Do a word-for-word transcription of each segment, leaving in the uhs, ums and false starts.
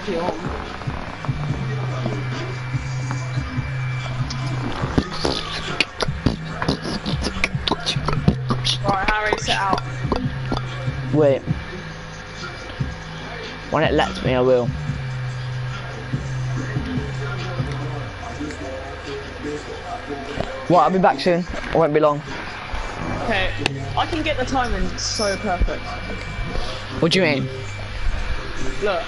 if you want. Right, Harry, sit out. Wait. When it lets me, I will. Right, I'll be back soon. I won't be long. Okay, I can get the timing so perfect. What do you mean? Look.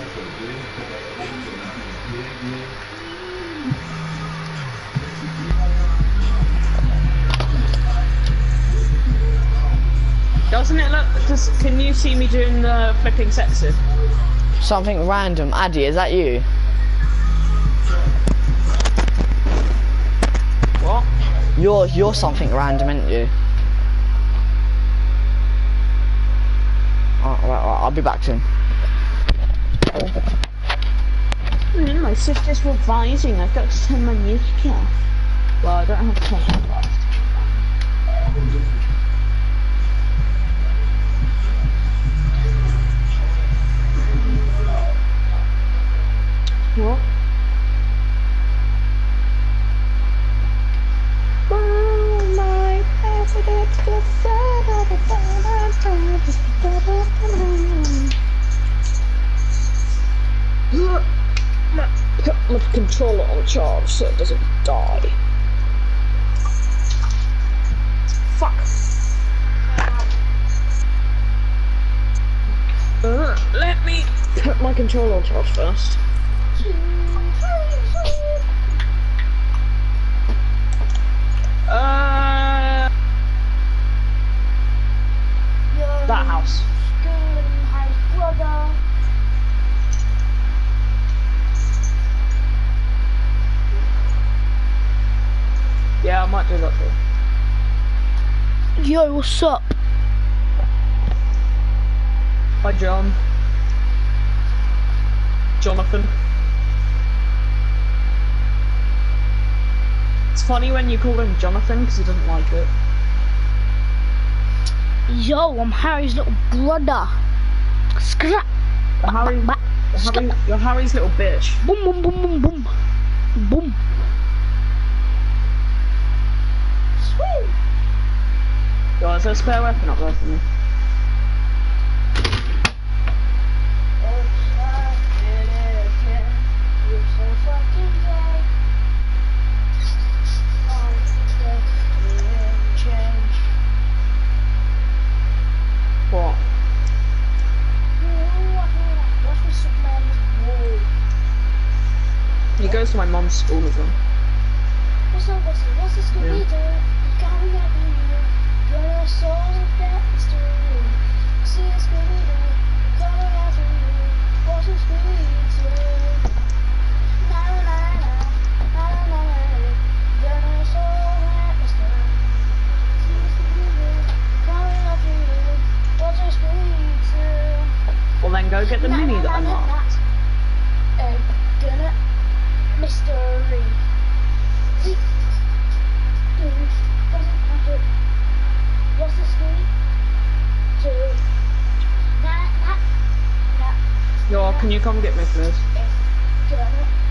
Doesn't it look, does, can you see me doing the flipping sexy? Something random. Addy, is that you? What? You're, you're something random, aren't you? Alright, right, right, I'll be back soon. Mm, my sister's revising, I've got to send my music off. Well, I don't have time. What? Put my controller on charge so it doesn't die. Fuck. Uh, let me put my controller on charge first. Uh, that house. Yeah, I might do that too. Yo, what's up? Hi, John. Jonathan. It's funny when you call him Jonathan because he doesn't like it. Yo, I'm Harry's little brother. Scrap. You're, Harry, you're, Harry, you're Harry's little bitch. Boom, boom, boom, boom, boom. Boom. Sweet. Yo, is there a spare weapon up there for me? What? He goes to my mum's school as well. What's up, what's up, what's this gonna be, dude? You got me up in you. Gonna solve that mystery. See it's gonna be, dude. Coming after you. What's this gonna be, dude? Na na na na. Na na na na. Gonna solve that mystery. See it's gonna be, dude. Coming after you. What's this gonna be, dude? Well then go get the mini that I marked. Uh, gonna mystery. See? Dude, doesn't matter. What's the screen? Two. That, that, that. Yo, can you come get me please? Gonna.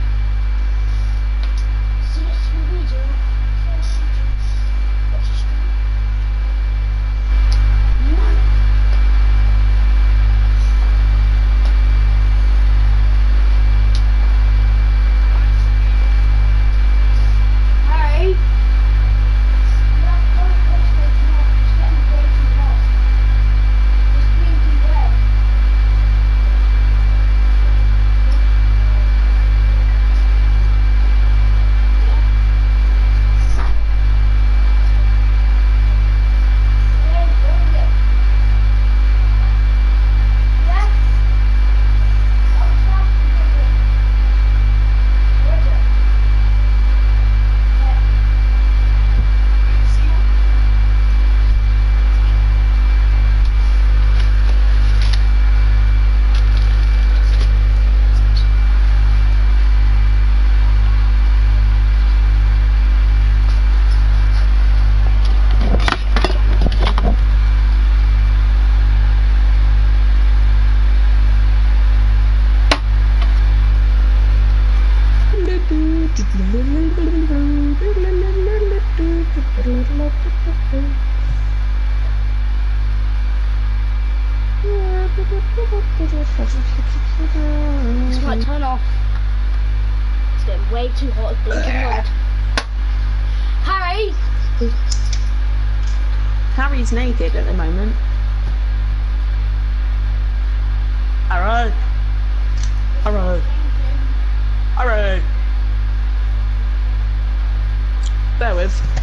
See a Scooby-Doo. What's the screen? None. Hey. This might turn off. It's getting way too hot. It's blinking red. Harry! Harry's naked at the moment. Alright. Alright. Alright. Bear with.